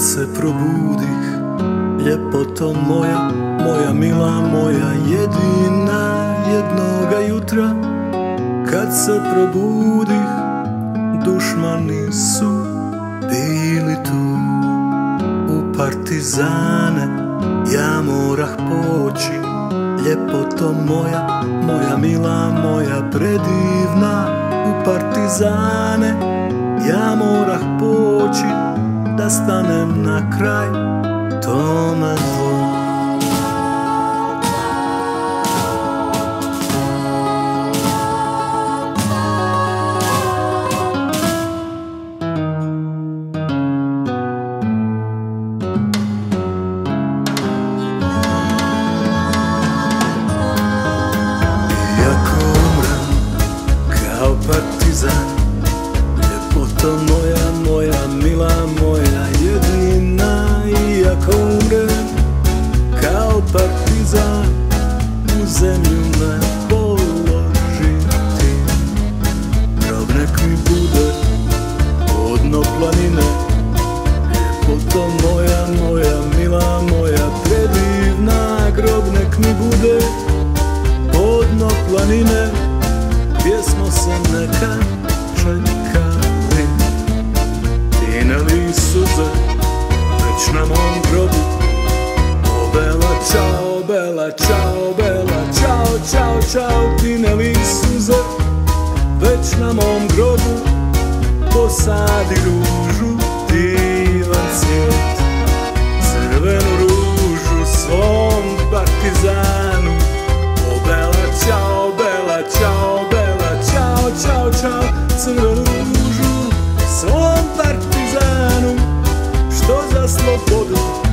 se probudih, ljepoto moja, moja mila, moja jedina, jednoga jutra kad se probudih, dušmani su bili tu. U partizane ja morah poći, ljepoto moja, moja mila, moja predivna. U partizane ja morah poći, da stanem na kraj tome zlu. Iako umrem kao partizan, ljepoto moja, moja mila, moja jedina. Iako umrem kao partizan, u zemlju me položiti. Grob nek mi bude od dno planine, ljepoto moja, moja mila, moja predivna. Grob nek mi bude od dno planine, gdje smo se nekad čekali. Tineli suze već na mom grobu. O bela čao, bela čao, bela čao, čao, čao. Tineli suze već na mom grobu. Posadi ružu, divan cvijet, crvenu ružu svom partizanu. O bela čao, bela čao, bela čao, čao, čao. Crvenu ružu svom partizanu, što za slobodu